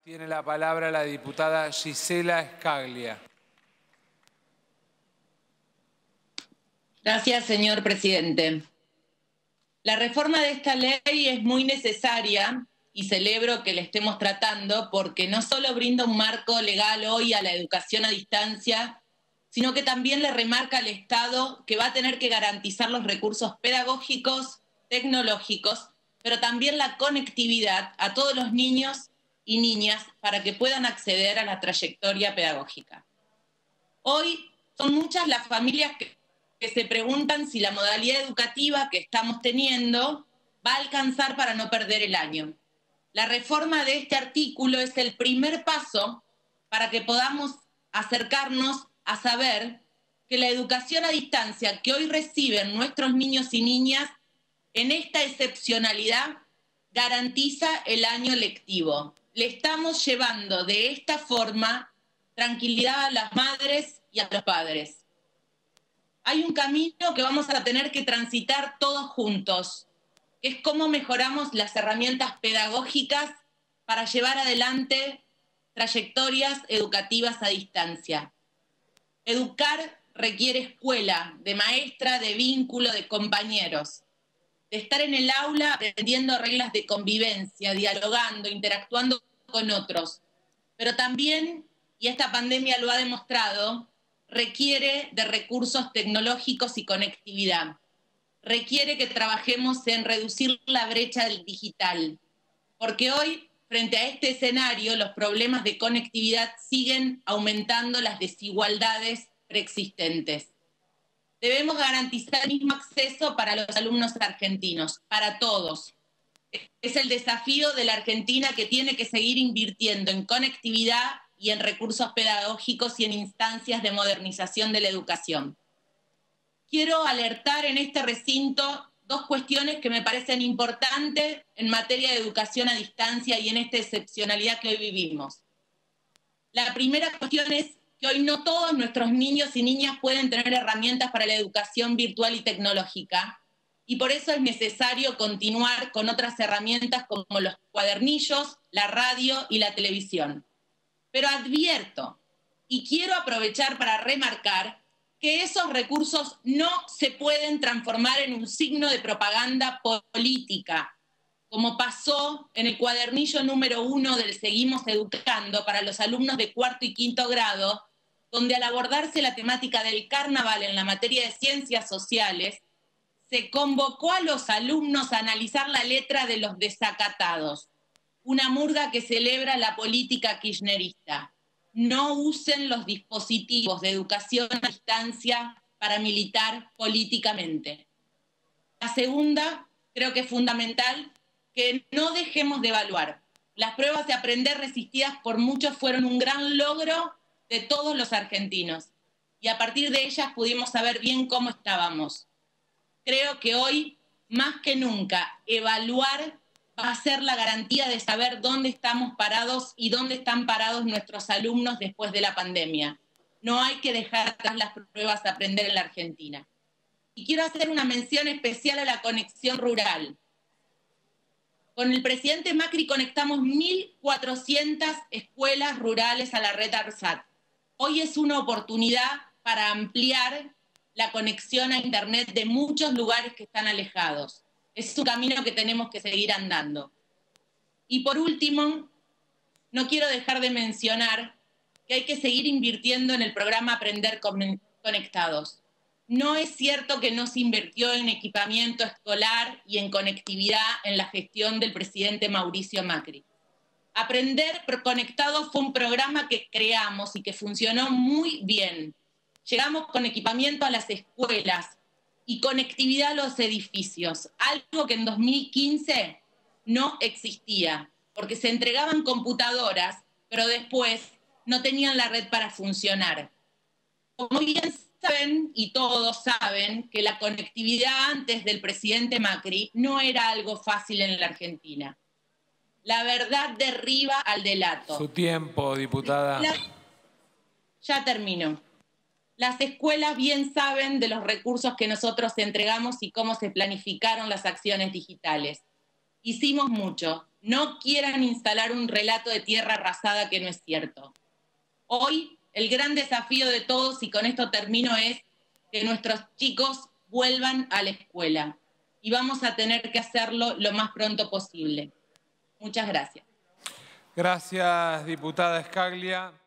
Tiene la palabra la diputada Gisela Scaglia. Gracias, señor presidente. La reforma de esta ley es muy necesaria y celebro que la estemos tratando porque no solo brinda un marco legal hoy a la educación a distancia, sino que también le remarca al Estado que va a tener que garantizar los recursos pedagógicos, tecnológicos, pero también la conectividad a todos los niños y niñas para que puedan acceder a la trayectoria pedagógica. Hoy son muchas las familias que se preguntan si la modalidad educativa que estamos teniendo va a alcanzar para no perder el año. La reforma de este artículo es el primer paso para que podamos acercarnos a saber que la educación a distancia que hoy reciben nuestros niños y niñas en esta excepcionalidad garantiza el año lectivo. Le estamos llevando de esta forma tranquilidad a las madres y a los padres. Hay un camino que vamos a tener que transitar todos juntos, que es cómo mejoramos las herramientas pedagógicas para llevar adelante trayectorias educativas a distancia. Educar requiere escuela, de maestra, de vínculo, de compañeros, de estar en el aula aprendiendo reglas de convivencia, dialogando, interactuando con otros. Pero también, y esta pandemia lo ha demostrado, requiere de recursos tecnológicos y conectividad. Requiere que trabajemos en reducir la brecha del digital, porque hoy, frente a este escenario, los problemas de conectividad siguen aumentando las desigualdades preexistentes. Debemos garantizar el mismo acceso para los alumnos argentinos, para todos. Es el desafío de la Argentina que tiene que seguir invirtiendo en conectividad y en recursos pedagógicos y en instancias de modernización de la educación. Quiero alertar en este recinto dos cuestiones que me parecen importantes en materia de educación a distancia y en esta excepcionalidad que hoy vivimos. La primera cuestión es que hoy no todos nuestros niños y niñas pueden tener herramientas para la educación virtual y tecnológica, y por eso es necesario continuar con otras herramientas como los cuadernillos, la radio y la televisión. Pero advierto, y quiero aprovechar para remarcar, que esos recursos no se pueden transformar en un signo de propaganda política, como pasó en el cuadernillo número 1 del Seguimos Educando para los alumnos de 4º y 5º grado, donde al abordarse la temática del carnaval en la materia de ciencias sociales, se convocó a los alumnos a analizar la letra de Los Desacatados, una murga que celebra la política kirchnerista. No usen los dispositivos de educación a distancia para militar políticamente. La segunda, creo que es fundamental, que no dejemos de evaluar. Las pruebas de aprender resistidas por muchos fueron un gran logro de todos los argentinos, y a partir de ellas pudimos saber bien cómo estábamos. Creo que hoy, más que nunca, evaluar va a ser la garantía de saber dónde estamos parados y dónde están parados nuestros alumnos después de la pandemia. No hay que dejar atrás las pruebas de aprender en la Argentina. Y quiero hacer una mención especial a la conexión rural. Con el presidente Macri conectamos 1.400 escuelas rurales a la red ARSAT. Hoy es una oportunidad para ampliar la conexión a Internet de muchos lugares que están alejados. Es un camino que tenemos que seguir andando. Y por último, no quiero dejar de mencionar que hay que seguir invirtiendo en el programa Aprender Conectados. No es cierto que no se invirtió en equipamiento escolar y en conectividad en la gestión del presidente Mauricio Macri. Aprender Conectados fue un programa que creamos y que funcionó muy bien. Llegamos con equipamiento a las escuelas y conectividad a los edificios, algo que en 2015 no existía, porque se entregaban computadoras, pero después no tenían la red para funcionar. Como bien saben, y todos saben, que la conectividad antes del presidente Macri no era algo fácil en la Argentina. La verdad derriba al delato. Su tiempo, diputada. Ya termino. Las escuelas bien saben de los recursos que nosotros entregamos y cómo se planificaron las acciones digitales. Hicimos mucho, no quieran instalar un relato de tierra arrasada que no es cierto. Hoy, el gran desafío de todos, y con esto termino, es que nuestros chicos vuelvan a la escuela. Y vamos a tener que hacerlo lo más pronto posible. Muchas gracias. Gracias, diputada Scaglia.